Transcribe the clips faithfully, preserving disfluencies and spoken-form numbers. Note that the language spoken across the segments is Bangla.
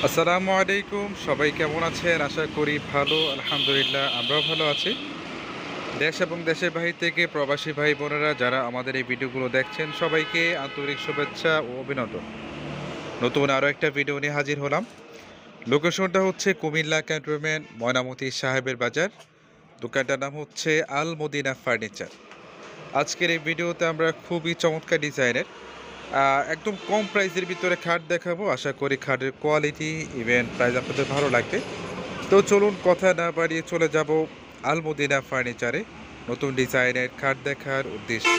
আসসালামু আলাইকুম, সবাই কেমন আছেন? আশা করি ভালো। আলহামদুলিল্লাহ আমরাও ভালো আছি। দেশ এবং দেশের বাহির থেকে প্রবাসী ভাই বোনেরা যারা আমাদের এই ভিডিওগুলো দেখছেন, সবাইকে আন্তরিক শুভেচ্ছা ও অভিনন্দন। নতুন আরও একটা ভিডিও নিয়ে হাজির হলাম। লোকেশনটা হচ্ছে কুমিল্লা ক্যান্টনমেন্ট, ময়নামতি সাহেবের বাজার। দোকানটার নাম হচ্ছে আল মদিনা ফার্নিচার। আজকের এই ভিডিওতে আমরা খুবই চমৎকার ডিজাইনের একদম কম প্রাইসের ভিতরে খাট দেখাবো। আশা করি খাটের কোয়ালিটি ইভেন প্রাইস আপনাদের ভালো লাগবে। তো চলুন কথা না বাড়িয়ে চলে যাব আল মদিনা ফার্নিচারে নতুন ডিজাইনের খাট দেখার উদ্দেশ্যে।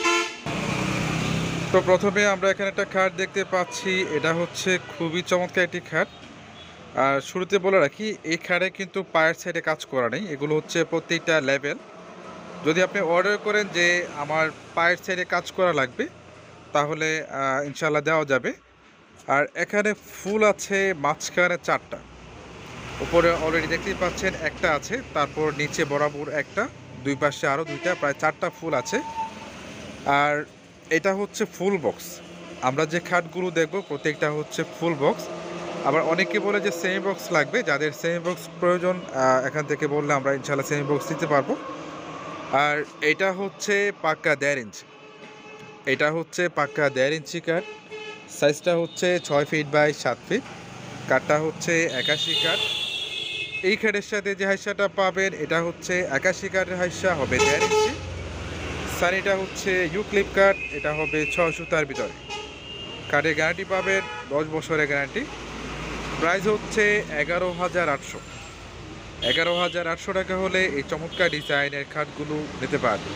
তো প্রথমে আমরা এখানে একটা খাট দেখতে পাচ্ছি, এটা হচ্ছে খুবই চমৎকার একটি খাট। আর শুরুতে বলে রাখি, এই খাটে কিন্তু পায়ের সাইডে কাজ করা নেই, এগুলো হচ্ছে প্রত্যেকটা লেভেল। যদি আপনি অর্ডার করেন যে আমার পায়ের সাইডে কাজ করা লাগবে, তাহলে ইনশাল্লাহ দেওয়া যাবে। আর এখানে ফুল আছে মাঝখানে চারটা, উপরে অলরেডি দেখতেই পাচ্ছেন একটা আছে, তারপর নিচে বরাবর একটা, দুই পাশে আরও দুইটা, প্রায় চারটা ফুল আছে। আর এটা হচ্ছে ফুল বক্স। আমরা যে খাটগুলো দেখব প্রত্যেকটা হচ্ছে ফুল বক্স। আবার অনেকে বলে যে সেমি বক্স লাগবে, যাদের সেমি বক্স প্রয়োজন এখান থেকে বললে আমরা ইনশাল্লাহ সেমি বক্স দিতে পারবো। আর এটা হচ্ছে পাক্কা দেড় ইঞ্চি, এটা হচ্ছে পাক্কা দেড় ইঞ্চি কাঠ। সাইজটা হচ্ছে ছয় ফিট বাই সাত ফিট। কাঠটা হচ্ছে একাশি কাঠ। এই খাটের সাথে যে হাইসাটা পাবেন এটা হচ্ছে একাশি কাঠের হাইসা, হবে দেড় ইঞ্চি। সানিটা হচ্ছে ইউক্লিপ কাঠ, এটা হবে ছয় সুতার ভিতরে। কাঠের গ্যারান্টি পাবেন দশ বছরের গ্যারান্টি। প্রাইস হচ্ছে এগারো হাজার আটশো এগারো হাজার আটশো টাকা হলে এই চমৎকার ডিজাইনের খাটগুলো নিতে পারবেন।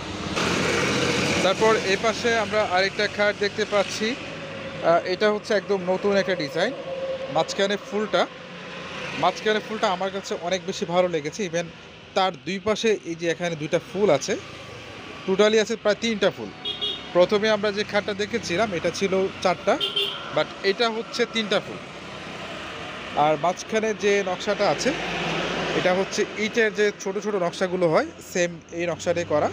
তারপর এই পাশে আমরা আরেকটা খাট দেখতে পাচ্ছি, এটা হচ্ছে একদম নতুন একটা ডিজাইন। মাঝখানে ফুলটা মাঝখানে ফুলটা আমার কাছে অনেক বেশি ভালো লেগেছে। ইভেন তার দুই পাশে এই যে এখানে দুইটা ফুল আছে, টোটালি আছে প্রায় তিনটা ফুল। প্রথমে আমরা যে খাটটা দেখেছিলাম এটা ছিল চারটা, বাট এটা হচ্ছে তিনটা ফুল। আর মাঝখানে যে নকশাটা আছে এটা হচ্ছে ইটের যে ছোট ছোট নকশাগুলো হয়, সেম এই নকশাটাই করা।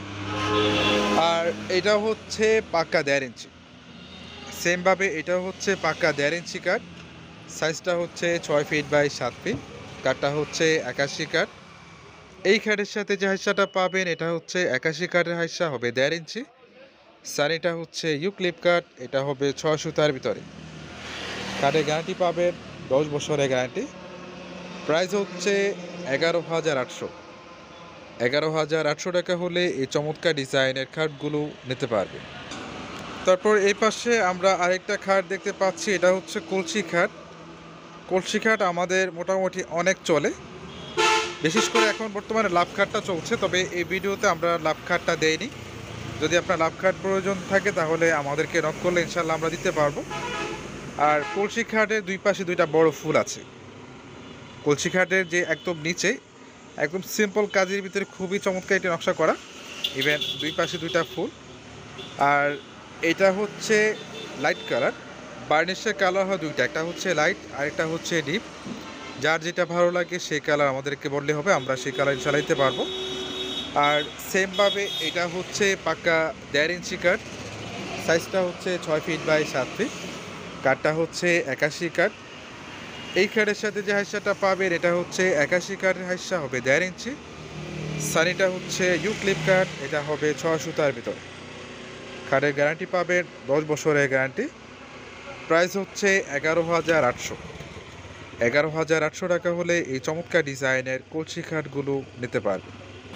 আর এটা হচ্ছে পাক্কা দেড় ইঞ্চি, সেমভাবে এটা হচ্ছে পাক্কা দেড় ইঞ্চি কাঠ। সাইজটা হচ্ছে ছয় ফিট বাই সাত ফিট। কাঠটা হচ্ছে একাশি কাঠ। এই খাটের সাথে যে হাইসাটা পাবেন এটা হচ্ছে একাশি কাঠের হাইসা, হবে দেড় ইঞ্চি। সানিটা হচ্ছে ইউক্লিপ কাঠ, এটা হবে ছয় সুতার ভিতরে। কাঠের গ্যারান্টি পাবেন দশ বছরের গ্যারান্টি। প্রাইস হচ্ছে এগারো হাজার আটশো এগারো হাজার আটশো টাকা হলে এই চমৎকার ডিজাইনের খাটগুলো নিতে পারবে। তারপর এই পাশে আমরা আরেকটা খাট দেখতে পাচ্ছি, এটা হচ্ছে কলসি খাট। কলসি খাট আমাদের মোটামুটি অনেক চলে, বিশেষ করে এখন বর্তমানে লাভ খাটটা চলছে, তবে এই ভিডিওতে আমরা লাভ খাটটা দেইনি। যদি আপনার লাভ খাট প্রয়োজন থাকে তাহলে আমাদেরকে নক করলে ইনশাল্লাহ আমরা দিতে পারবো। আর কলসি খাটের দুই পাশে দুইটা বড় ফুল আছে। কলসি খাটের যে একদম নিচে একদম সিম্পল কাজের ভিতরে খুবই চমৎকার একটি নকশা করা, ইভেন দুই পাশে দুইটা ফুল। আর এটা হচ্ছে লাইট কালার, বার্নিশের কালার হয় দুইটা, একটা হচ্ছে লাইট আর একটা হচ্ছে ডিপ। যার যেটা ভালো লাগে সেই কালার আমাদেরকে বললে হবে, আমরা সেই কালার চালাইতে পারবো। আর সেমভাবে এটা হচ্ছে পাক্কা দেড় ইঞ্চি কাঠ। সাইজটা হচ্ছে ছয় ফিট বাই সাত ফিট। কাঠটা হচ্ছে একাশি কাঠ। এই কাঠের সাথে যে হাইসাটা পাবেন এটা হচ্ছে একাশি কাঠের হাইসা, হবে দেড় ইঞ্চি। সানিটা হচ্ছে ইউক্লিপ কাঠ, এটা হবে ছয় সুতার ভিতরে। কাঠের গ্যারান্টি পাবেন দশ বছরের গ্যারান্টি। প্রাইস হচ্ছে এগারো হাজার আটশো এগারো হাজার আটশো টাকা হলে এই চমৎকার ডিজাইনের কলসি খাটগুলো নিতে পারবে।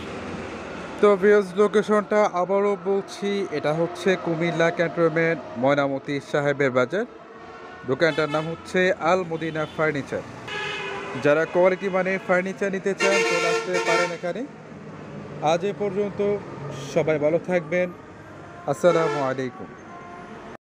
তো ভিউয়ার্স, লোকেশনটা আবারও বলছি, এটা হচ্ছে কুমিল্লা ক্যান্টনমেন্ট, ময়নামতি সাহেবের বাজার। দোকানটার নাম হচ্ছে আল মদিনা ফার্নিচার। যারা কোয়ালিটি মানে ফার্নিচার নিতে চান চলে আসতে পারেন এখানে। আজ এ পর্যন্ত, সবাই ভালো থাকবেন। আসসালামু আলাইকুম।